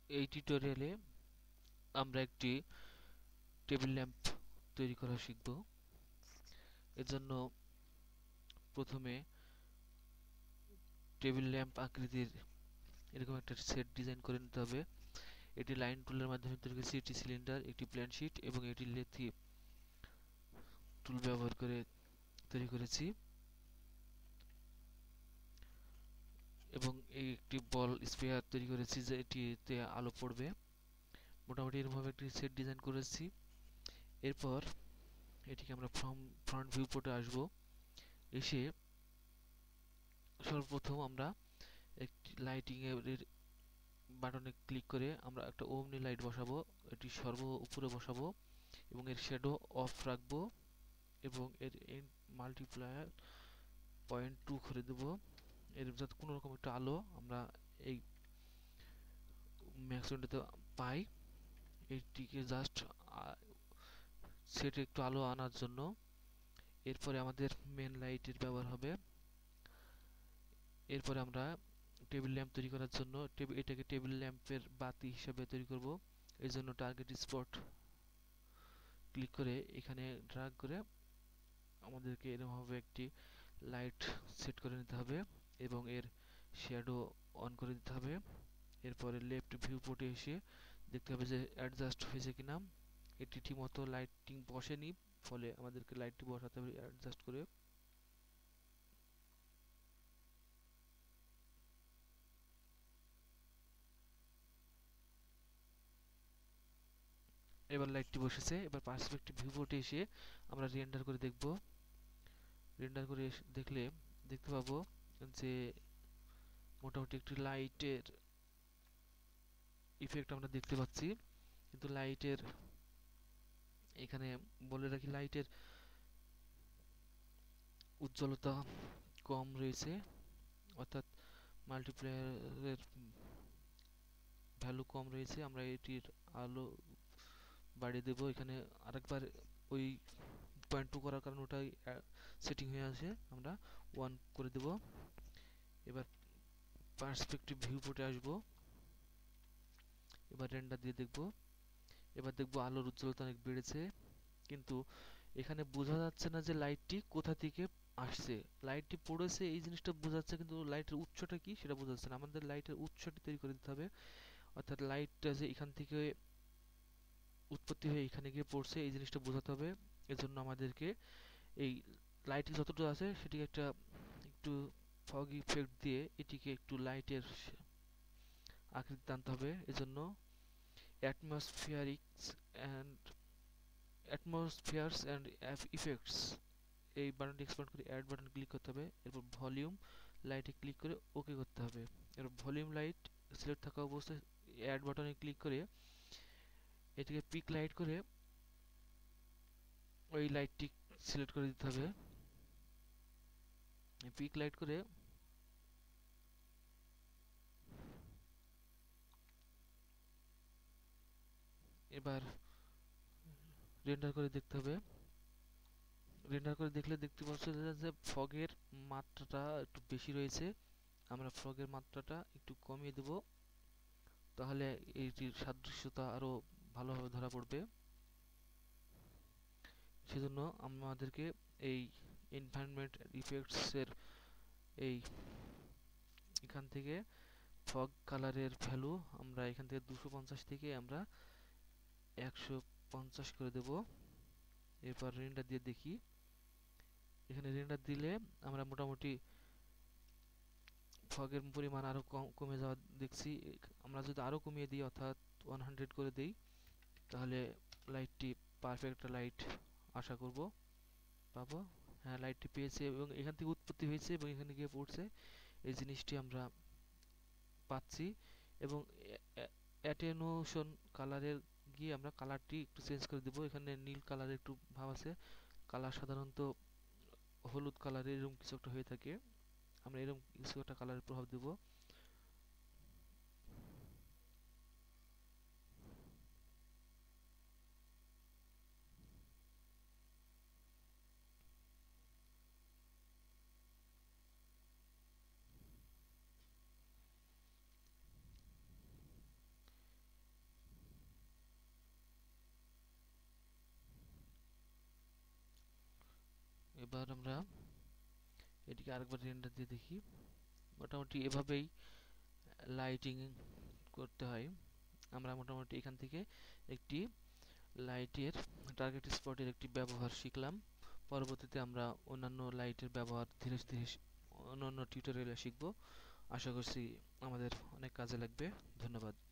এই টিউটোরিয়ালে আমরা একটি টেবিল ল্যাম্প তৈরি করা শিখব। এর জন্য প্রথমে টেবিল ল্যাম্প আকৃতির এরকম একটা সেট ডিজাইন করে নিতে হবে। এটি লাইন টুলের মাধ্যমে তৈরি করেছি। এটি সিলিন্ডার, একটি প্ল্যান শীট এবং এটি লেথি টুল ব্যবহার করে তৈরি করেছি এবং এই একটি বল স্পেয়ার তৈরি করেছি যে এটিতে আলো পড়বে। মোটামুটি এরকমভাবে একটি সেট ডিজাইন করেছি। এরপর এটিকে আমরা ফ্রন্ট ভিউ পোর্টে আসব। এসে সর্বপ্রথম আমরা একটি লাইটিং এর বাটনে ক্লিক করে আমরা একটা ওমনি লাইট বসাবো। এটি সর্ব উপরে বসাবো এবং এর শ্যাডো অফ রাখবো এবং এর মাল্টিপ্লায়ার 0.2 করে দেব। এর যাতে কোনো রকম একটা আলো আমরা এই ম্যাক্সিমামটাতে পাই। এইটিকে জাস্ট সেটে একটু আলো আনার জন্য। এরপরে আমাদের মেন লাইটের ব্যবহার হবে। এরপরে আমরা টেবিল ল্যাম্প তৈরি করার জন্য এটাকে টেবিল ল্যাম্পের বাতি হিসেবে তৈরি করব। এর জন্য টার্গেট স্পট ক্লিক করে এখানে ড্র্যাগ করে আমাদেরকে এরকমভাবে একটি লাইট সেট করে নিতে হবে এবং এর শ্যাডো অন করে দিতে হবে। এরপরে লেফট ভিউ পোর্টে এসে দেখতে হবে যে অ্যাডজাস্ট হয়েছে কিনা। এটি ঠিকমতো লাইটিং বসেনি, ফলে আমাদেরকে লাইটটি বসাতে হবে অ্যাডজাস্ট করে। এবার লাইটটি বসেছে। এবার পার্সপেক্টিভ ভিউ পোর্টে এসে আমরা রেন্ডার করে দেখব। রেন্ডার করে দেখলে দেখতে পাবো যে মোটামুটি একটি লাইটের ইফেক্ট আমরা দেখতে পাচ্ছি। কিন্তু লাইটের এখানে বলে রাখি, লাইটের উজ্জ্বলতা কম রয়েছে, অর্থাৎ মাল্টিপ্লায়ারের ভ্যালু কম রয়েছে। আমরা এটির আলো বাড়িয়ে দেব। এখানে আরেকবার ওই 0.2 করার কারণে ওটাই সেটিং হয়ে আসে, আমরা 1 করে দেব। এবার পার্সপেক্টিভ ভিউ পোর্টে আসব। এবার রেন্ডার দিয়ে দেখব। এবার দেখব আলোর উজ্জ্বলতা অনেক বেড়েছে, কিন্তু এখানে বোঝা যাচ্ছে না যে লাইটটি কোথা থেকে আসছে। লাইটটি পড়েছে এই জিনিসটা বোঝা যাচ্ছে, কিন্তু লাইটের উৎসটা কি সেটা বোঝা যাচ্ছে না। আমাদের লাইটের উৎসটি তৈরি করে দিতে হবে, অর্থাৎ লাইটটা যে এখান থেকে উৎপত্তি হয়ে এখানে গিয়ে পড়ছে এই জিনিসটা বোঝাতে হবে। এজন্য আমাদেরকে এই লাইটের যতটুকু আছে সেটিকে একটু ফগ ইফেক্ট দিয়ে এটিকে একটু লাইটের আকৃতি আনতে হবে। এজন্য atmospherics and atmospheres and effects এই বাটনটি এক্সপ্যান্ড করে অ্যাড বাটন ক্লিক করতে হবে। এরপর ভলিউম লাইটে ক্লিক করে ওকে করতে হবে। এরপর ভলিউম লাইট সিলেক্ট থাকা অবস্থায় অ্যাড বাটনে ক্লিক করে এটিকে পিক লাইট করে ওই লাইটটি সিলেক্ট করে দিতে হবে। পিক লাইট করে এবার রেন্ডার করে দেখতে হবে। রেন্ডার করে দেখলে দেখতে পাচ্ছি যে ফগের মাত্রাটা একটু বেশি রয়েছে। আমরা ফগের মাত্রাটা একটু কমিয়ে দেব, তাহলে এইটির সাদৃশ্যতা আরো ভালোভাবে ধরা পড়বে। সেজন্য আমাদেরকে এই এনভায়রনমেন্ট ইফেক্টস এর এই এখান থেকে ফগ কালারের ভ্যালু আমরা এখান থেকে 250 থেকে আমরা 150 করে দেব। এরপর রেন্ডার দিয়ে দেখি। এখানে রেন্ডার দিলে আমরা মোটামুটি ফগের পরিমাণ আরো কমে যাওয়া দেখছি। আমরা যদি আরো কমিয়ে দিই, অর্থাৎ 100 করে দিই, তাহলে লাইটটি পারফেক্ট লাইট আশা করব পাবো। হ্যাঁ, লাইটটি পেয়েছে এবং এখান থেকে উৎপত্তি হয়েছে এবং এখানে গিয়ে পড়ছে, এই জিনিসটি আমরা পাচ্ছি। এবং অ্যাটেনুয়েশন কালারের গিয়ে আমরা কালারটি একটু চেঞ্জ করে দেব। এখানে নীল কালারের একটু ভাব আছে। কালার সাধারণত হলুদ কালারের এরকম কিছু একটা হয়ে থাকে, আমরা এরকম কিছু একটা কালারের প্রভাব দেব। এবার আমরা এটিকে আরেকবার রেন্ডার দিয়ে দেখি। মোটামুটি এভাবেই লাইটিং করতে হয়। আমরা মোটামুটি এখান থেকে একটি লাইটের টার্গেট স্পটের একটি ব্যবহার শিখলাম। পরবর্তীতে আমরা অন্যান্য লাইটের ব্যবহার ধীরে ধীরে অন্যান্য টিউটোরিয়ালে শিখব। আশা করছি আমাদের অনেক কাজে লাগবে। ধন্যবাদ।